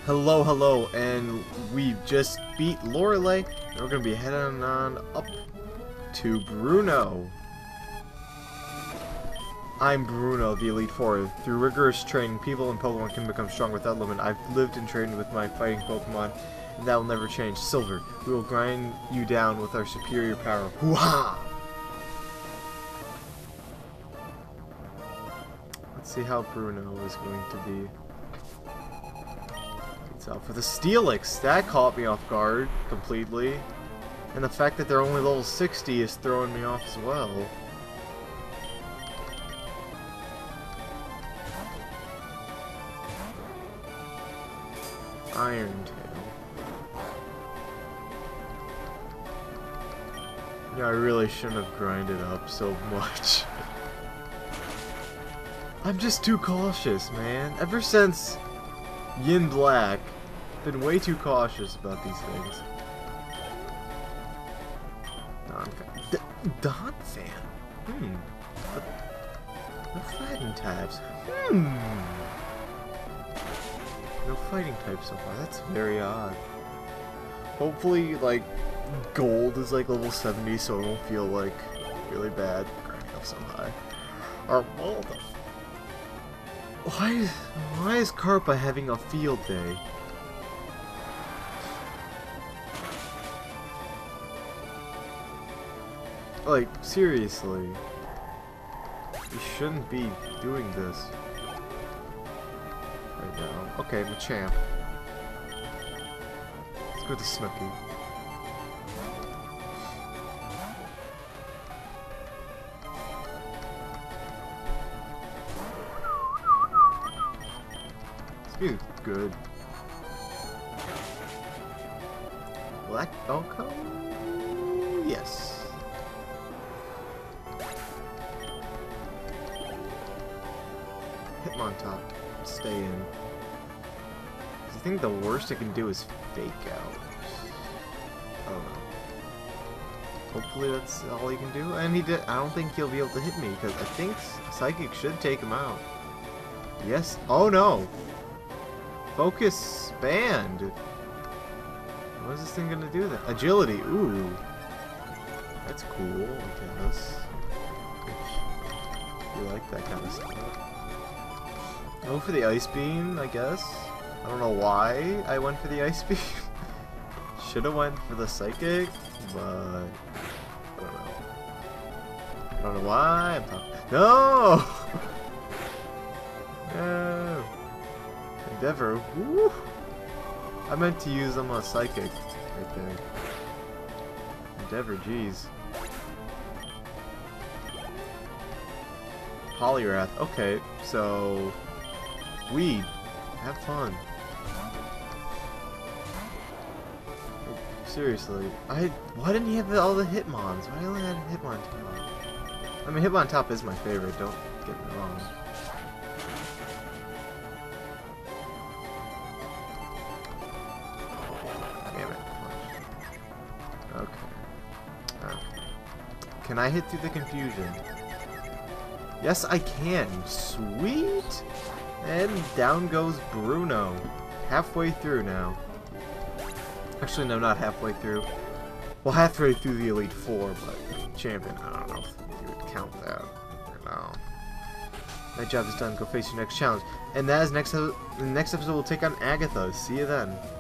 Hello, hello, and we just beat Lorelei, and we're gonna be heading on up to Bruno. I'm Bruno, the Elite Four. Through rigorous training, people in Pokemon can become strong without limit. I've lived and trained with my fighting Pokemon, and that will never change. Silver, we will grind you down with our superior power. Hoo-ha! Let's see how Bruno is going to be. With a Steelix, that caught me off guard completely. And the fact that they're only level 60 is throwing me off as well. Iron Tail. Yeah, I really shouldn't have grinded up so much. I'm just too cautious, man. Ever since Yin Black, been way too cautious about these things. Donphan? No fighting types. No fighting types so far. That's very odd. Hopefully, like, gold is like level 70, so it won't feel like really bad grinding up so high. Or well, why is Carpa having a field day? Like, seriously. You shouldn't be doing this right now. Okay, Machamp. Let's go to Snooky. This is good. Black Velcro? Yes. Hitmontop, stay in. I think the worst I can do is fake out. I don't know. Hopefully that's all he can do. And he did. I don't think he'll be able to hit me because I think Psychic should take him out. Yes. Oh no. Focus Band. What is this thing gonna do then? Agility. Ooh. That's cool. I guess. You like that kind of stuff. Go for the Ice Beam, I guess. I don't know why I went for the Ice Beam. Should have went for the Psychic, but I don't know. I don't know why I'm talking. No! No! Endeavor. Woo! I meant to use them on Psychic right there. Endeavor, jeez. Poliwrath. Okay, so Weed. Have fun. Seriously. Why didn't he have all the Hitmons? Why only had Hitmontop? I mean, Hitmontop is my favorite, don't get me wrong. Damn it. Okay. Can I hit through the confusion? Yes, I can. Sweet! And down goes Bruno. Halfway through now. Actually, no, not halfway through. Well, halfway through the Elite Four, but champion, I don't know if you would count that. No. My job is done. Go face your next challenge. And that is the next episode we'll take on Agatha. See you then.